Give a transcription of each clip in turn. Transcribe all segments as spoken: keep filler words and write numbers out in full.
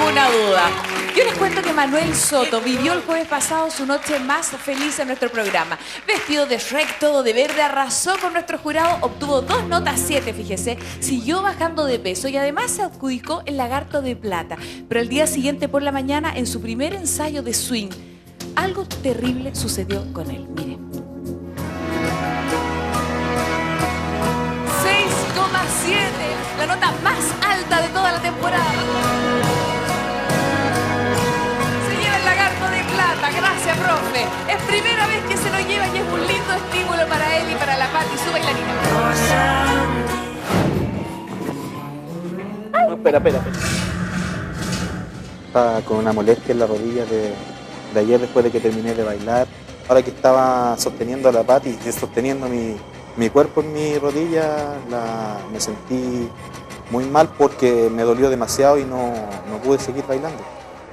ninguna duda. Yo les cuento que Manuel Soto vivió el jueves pasado su noche más feliz en nuestro programa. Vestido de Shrek, todo de verde, arrasó con nuestro jurado, obtuvo dos notas siete, fíjese, siguió bajando de peso y además se adjudicó el lagarto de plata. Pero el día siguiente por la mañana, en su primer ensayo de swing, algo terrible sucedió con él. Miren. seis coma siete, la nota más alta de toda la temporada. Gracias, profe. Es primera vez que se lo lleva y es un lindo estímulo para él y para la Pati, su bailarina. No, espera, espera, espera. Estaba con una molestia en la rodilla de, de ayer después de que terminé de bailar. Ahora que estaba sosteniendo a la Pati, sosteniendo mi, mi cuerpo en mi rodilla, la, me sentí muy mal porque me dolió demasiado y no, no pude seguir bailando.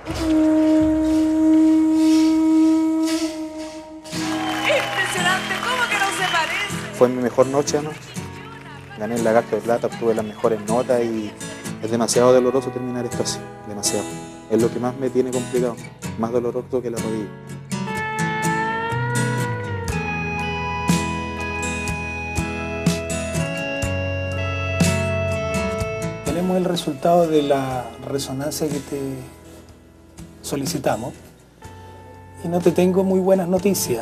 Fue mi mejor noche anoche. Gané el lagarto de plata, obtuve las mejores notas y es demasiado doloroso terminar esto así, demasiado. Es lo que más me tiene complicado, más doloroso que la rodilla. Tenemos el resultado de la resonancia que te solicitamos y no te tengo muy buenas noticias.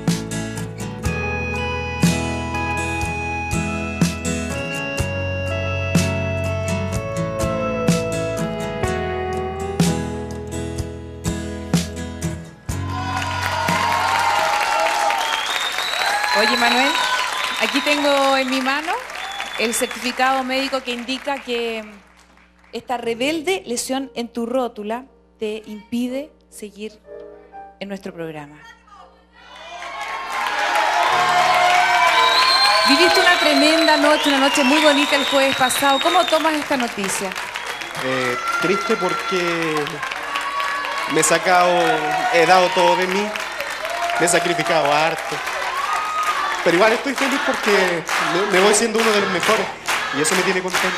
Oye, Manuel, aquí tengo en mi mano el certificado médico que indica que esta rebelde lesión en tu rótula te impide seguir en nuestro programa. Viviste una tremenda noche, una noche muy bonita el jueves pasado. ¿Cómo tomas esta noticia? Eh, triste porque me he sacado, he dado todo de mí, me he sacrificado harto. Pero igual estoy feliz porque me voy siendo uno de los mejores y eso me tiene contento.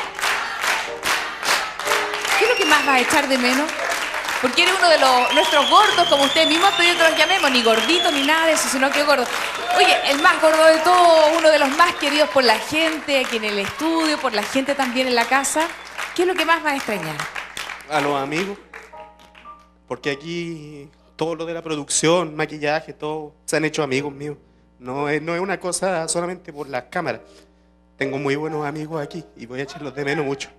¿Qué es lo que más vas a echar de menos? Porque eres uno de los, nuestros gordos, como usted mismo ha pedido que los llamemos, ni gordito ni nada de eso, sino que gordo. Oye, el más gordo de todo, uno de los más queridos por la gente aquí en el estudio, por la gente también en la casa. ¿Qué es lo que más vas a extrañar? A los amigos, porque aquí todo lo de la producción, maquillaje, todo, se han hecho amigos míos. No es, no es una cosa solamente por las cámaras. Tengo muy buenos amigos aquí y voy a echarlos de menos mucho.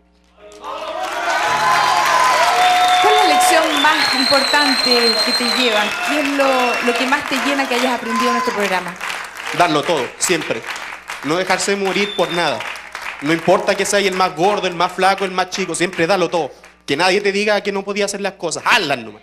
¿Cuál es la lección más importante que te llevas? ¿Qué es lo, lo que más te llena que hayas aprendido en nuestro programa? Darlo todo, siempre. No dejarse morir por nada. No importa que seas el más gordo, el más flaco, el más chico, siempre dalo todo. Que nadie te diga que no podías hacer las cosas. Hazlas nomás.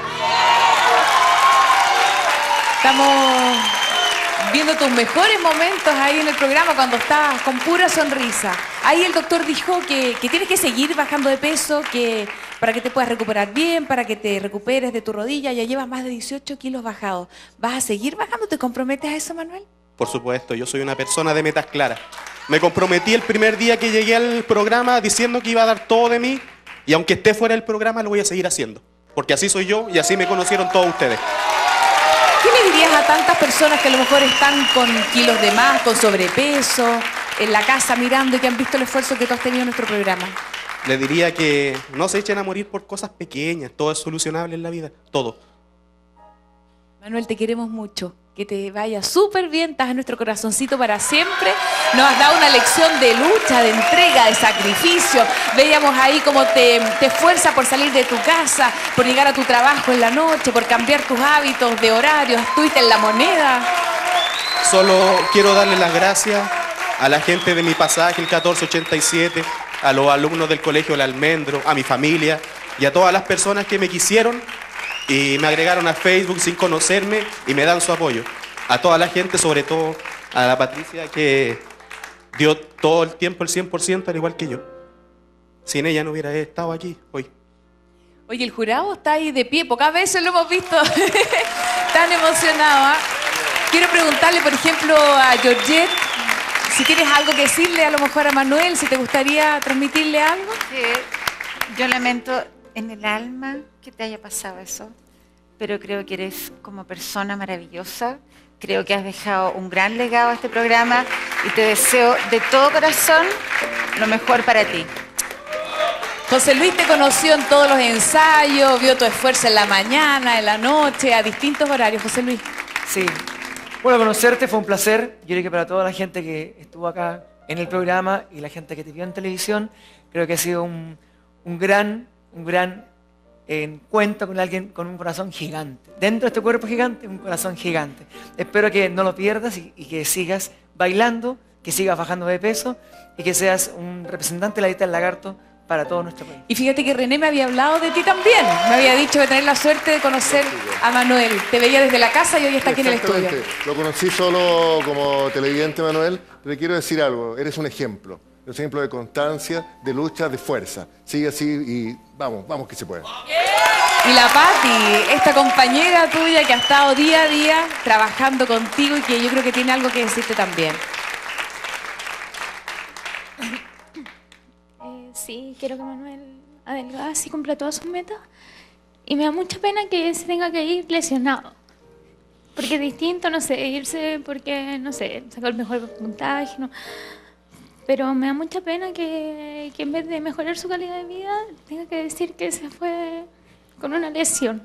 Estamos viendo tus mejores momentos ahí en el programa cuando estabas con pura sonrisa. Ahí el doctor dijo que, que tienes que seguir bajando de peso, que para que te puedas recuperar bien, para que te recuperes de tu rodilla. Ya llevas más de dieciocho kilos bajados. ¿Vas a seguir bajando? ¿Te comprometes a eso, Manuel? Por supuesto, yo soy una persona de metas claras. Me comprometí el primer día que llegué al programa diciendo que iba a dar todo de mí y aunque esté fuera del programa lo voy a seguir haciendo. Porque así soy yo y así me conocieron todos ustedes. ¿Qué le dirías a tantas personas que a lo mejor están con kilos de más, con sobrepeso, en la casa mirando y que han visto el esfuerzo que tú has tenido en nuestro programa? Le diría que no se echen a morir por cosas pequeñas, todo es solucionable en la vida, todo. Manuel, te queremos mucho, que te vaya súper bien, estás en nuestro corazoncito para siempre. Nos has dado una lección de lucha, de entrega, de sacrificio. Veíamos ahí cómo te, te esfuerzas por salir de tu casa, por llegar a tu trabajo en la noche, por cambiar tus hábitos de horarios, estuviste en La Moneda. Solo quiero darle las gracias a la gente de mi pasaje, el catorce ochenta y siete, a los alumnos del colegio El Almendro, a mi familia y a todas las personas que me quisieron y me agregaron a Facebook sin conocerme y me dan su apoyo. A toda la gente, sobre todo a la Patricia, que dio todo el tiempo el cien por ciento al igual que yo. Sin ella no hubiera estado aquí hoy. Oye, el jurado está ahí de pie, pocas veces lo hemos visto tan emocionado, ¿eh? Quiero preguntarle, por ejemplo, a Georgette, si tienes algo que decirle a lo mejor a Manuel, si te gustaría transmitirle algo. Sí, yo lamento en el alma que te haya pasado eso, pero creo que eres como persona maravillosa. Creo que has dejado un gran legado a este programa y te deseo de todo corazón lo mejor para ti. José Luis te conoció en todos los ensayos, vio tu esfuerzo en la mañana, en la noche, a distintos horarios. José Luis. Sí. Bueno, conocerte fue un placer. Yo creo que para toda la gente que estuvo acá en el programa y la gente que te vio en televisión, creo que ha sido un, un gran, un gran encuentro con alguien con un corazón gigante. Dentro de este cuerpo gigante, un corazón gigante. Espero que no lo pierdas y, y que sigas bailando, que sigas bajando de peso y que seas un representante de la dieta del lagarto para todo nuestro país. Y fíjate que René me había hablado de ti también. Me había dicho que tener la suerte de conocer a Manuel. Te veía desde la casa y hoy está aquí en el estudio. Lo conocí solo como televidente, Manuel, pero quiero decir algo. Eres un ejemplo. Eres un ejemplo de constancia, de lucha, de fuerza. Sigue así y vamos, vamos que se puede. Y la Pati, esta compañera tuya que ha estado día a día trabajando contigo y que yo creo que tiene algo que decirte también. Sí, quiero que Manuel adelgace y cumpla todas sus metas. Y me da mucha pena que se tenga que ir lesionado. Porque es distinto, no sé, irse porque, no sé, sacó el mejor puntaje, ¿no? Pero me da mucha pena que, que en vez de mejorar su calidad de vida, tenga que decir que se fue con una lesión.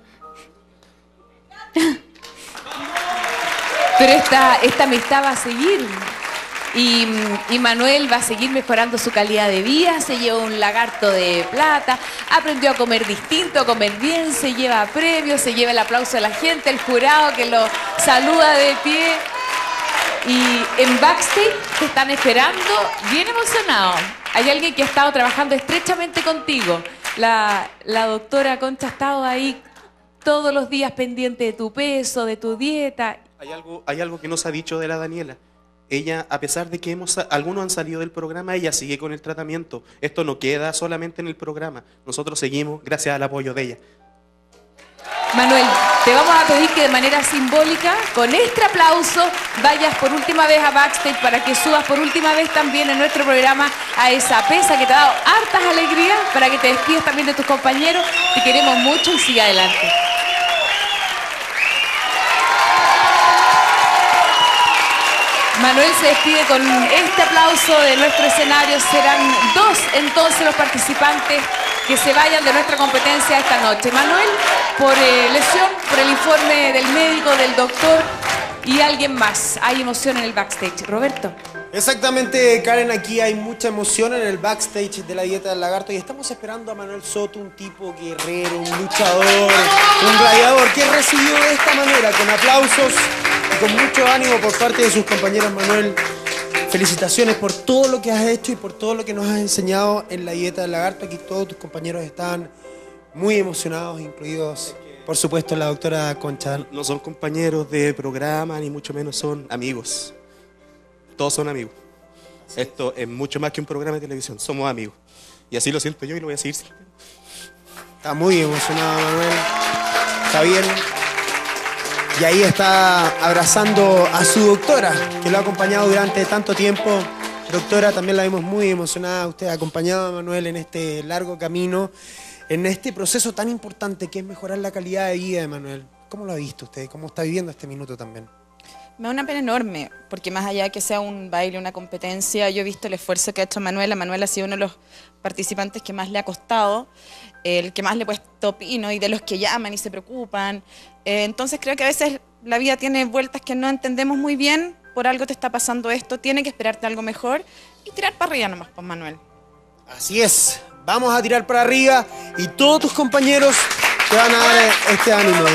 Pero esta, esta amistad va a seguir. Y, y Manuel va a seguir mejorando su calidad de vida, se lleva un lagarto de plata, aprendió a comer distinto, a comer bien, se lleva premios, se lleva el aplauso de la gente, el jurado que lo saluda de pie. Y en backstage te están esperando bien emocionados. Hay alguien que ha estado trabajando estrechamente contigo. La, la doctora Concha ha estado ahí todos los días pendiente de tu peso, de tu dieta. Hay algo, hay algo que no se ha dicho de la Daniela. Ella, a pesar de que hemos, algunos han salido del programa, ella sigue con el tratamiento. Esto no queda solamente en el programa. Nosotros seguimos gracias al apoyo de ella. Manuel, te vamos a pedir que de manera simbólica, con este aplauso, vayas por última vez a backstage para que subas por última vez también en nuestro programa a esa pesa que te ha dado hartas alegrías, para que te despides también de tus compañeros. Te queremos mucho y sigue adelante. Manuel se despide con este aplauso de nuestro escenario. Serán dos entonces los participantes que se vayan de nuestra competencia esta noche. Manuel, por eh, lesión, por el informe del médico, del doctor y alguien más. Hay emoción en el backstage. Roberto. Exactamente, Karen, aquí hay mucha emoción en el backstage de la dieta del lagarto y estamos esperando a Manuel Soto, un tipo guerrero, un luchador, un gladiador, que recibió de esta manera, con aplausos y con mucho ánimo por parte de sus compañeros. Manuel, felicitaciones por todo lo que has hecho y por todo lo que nos has enseñado en la dieta del lagarto. Aquí todos tus compañeros están muy emocionados, incluidos, por supuesto, la doctora Concha. No son compañeros de programa, ni mucho menos son amigos. Todos son amigos. Esto es mucho más que un programa de televisión. Somos amigos. Y así lo siento yo y lo voy a seguir siempre. Está muy emocionado Manuel. Está bien. Y ahí está abrazando a su doctora, que lo ha acompañado durante tanto tiempo. Doctora, también la vemos muy emocionada. Usted ha acompañado a Manuel en este largo camino, en este proceso tan importante que es mejorar la calidad de vida de Manuel. ¿Cómo lo ha visto usted? ¿Cómo está viviendo este minuto también? Me da una pena enorme, porque más allá de que sea un baile, una competencia, yo he visto el esfuerzo que ha hecho Manuela. Manuel ha sido uno de los participantes que más le ha costado, el que más le ha puesto pino y de los que llaman y se preocupan. Eh, entonces creo que a veces la vida tiene vueltas que no entendemos muy bien, por algo te está pasando esto, tiene que esperarte algo mejor y tirar para arriba nomás, pues Manuel. Así es, vamos a tirar para arriba y todos tus compañeros te van a dar este ánimo.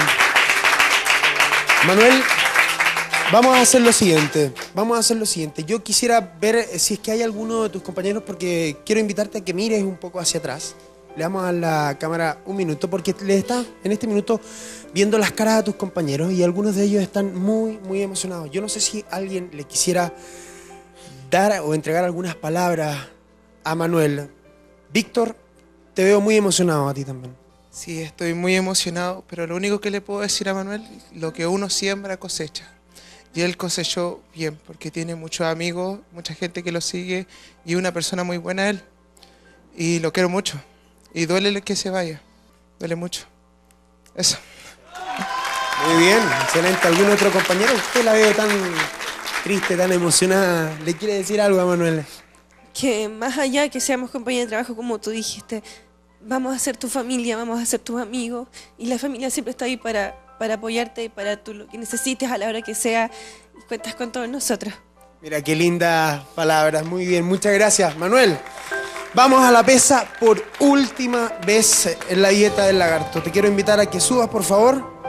Manuel, vamos a hacer lo siguiente, vamos a hacer lo siguiente. Yo quisiera ver si es que hay alguno de tus compañeros, porque quiero invitarte a que mires un poco hacia atrás. Le damos a la cámara un minuto, porque le estás en este minuto viendo las caras a tus compañeros y algunos de ellos están muy, muy emocionados. Yo no sé si alguien le quisiera dar o entregar algunas palabras a Manuel. Víctor, te veo muy emocionado a ti también. Sí, estoy muy emocionado, pero lo único que le puedo decir a Manuel, lo que uno siembra cosecha. Y él cosechó bien, porque tiene muchos amigos, mucha gente que lo sigue y una persona muy buena él. Y lo quiero mucho. Y duele que se vaya. duele mucho. Eso. Muy bien, excelente. ¿Algún otro compañero? Usted la veo tan triste, tan emocionada. ¿Le quiere decir algo a Manuela? Que más allá que seamos compañeros de trabajo, como tú dijiste, vamos a ser tu familia, vamos a ser tus amigos, y la familia siempre está ahí para, para apoyarte y para tú lo que necesites a la hora que sea, y cuentas con todos nosotros. Mira, qué lindas palabras. Muy bien, muchas gracias, Manuel. Vamos a la pesa por última vez en la dieta del lagarto. Te quiero invitar a que subas, por favor.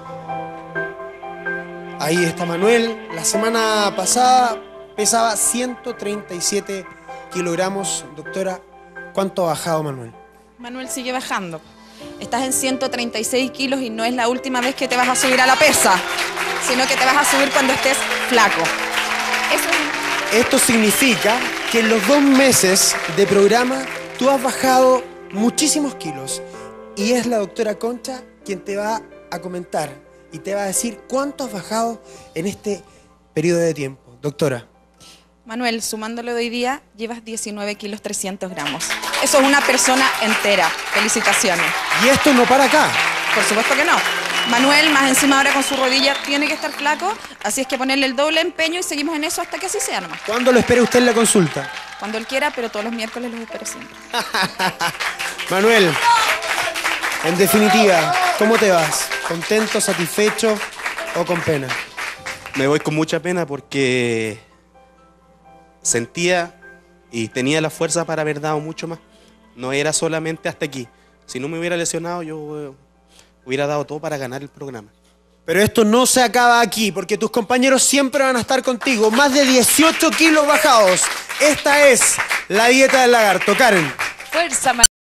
Ahí está Manuel. La semana pasada pesaba ciento treinta y siete kilogramos. Doctora, ¿cuánto ha bajado Manuel? Manuel sigue bajando. Estás en ciento treinta y seis kilos y no es la última vez que te vas a subir a la pesa, sino que te vas a subir cuando estés flaco. Eso es... Esto significa que en los dos meses de programa tú has bajado muchísimos kilos. Y es la doctora Concha quien te va a comentar y te va a decir cuánto has bajado en este periodo de tiempo. Doctora. Manuel, sumándolo de hoy día, llevas diecinueve kilos trescientos gramos. Eso es una persona entera. Felicitaciones. ¿Y esto no para acá? Por supuesto que no. Manuel, más encima ahora con su rodilla, tiene que estar flaco, así es que ponerle el doble empeño y seguimos en eso hasta que así sea nomás. ¿Cuándo lo espera usted en la consulta? Cuando él quiera, pero todos los miércoles los espero siempre. Manuel, en definitiva, ¿cómo te vas? ¿Contento, satisfecho o con pena? Me voy con mucha pena porque sentía y tenía la fuerza para haber dado mucho más. No era solamente hasta aquí. Si no me hubiera lesionado, yo eh, hubiera dado todo para ganar el programa. Pero esto no se acaba aquí, porque tus compañeros siempre van a estar contigo. Más de dieciocho kilos bajados. Esta es la dieta del lagarto. Karen. Fuerza,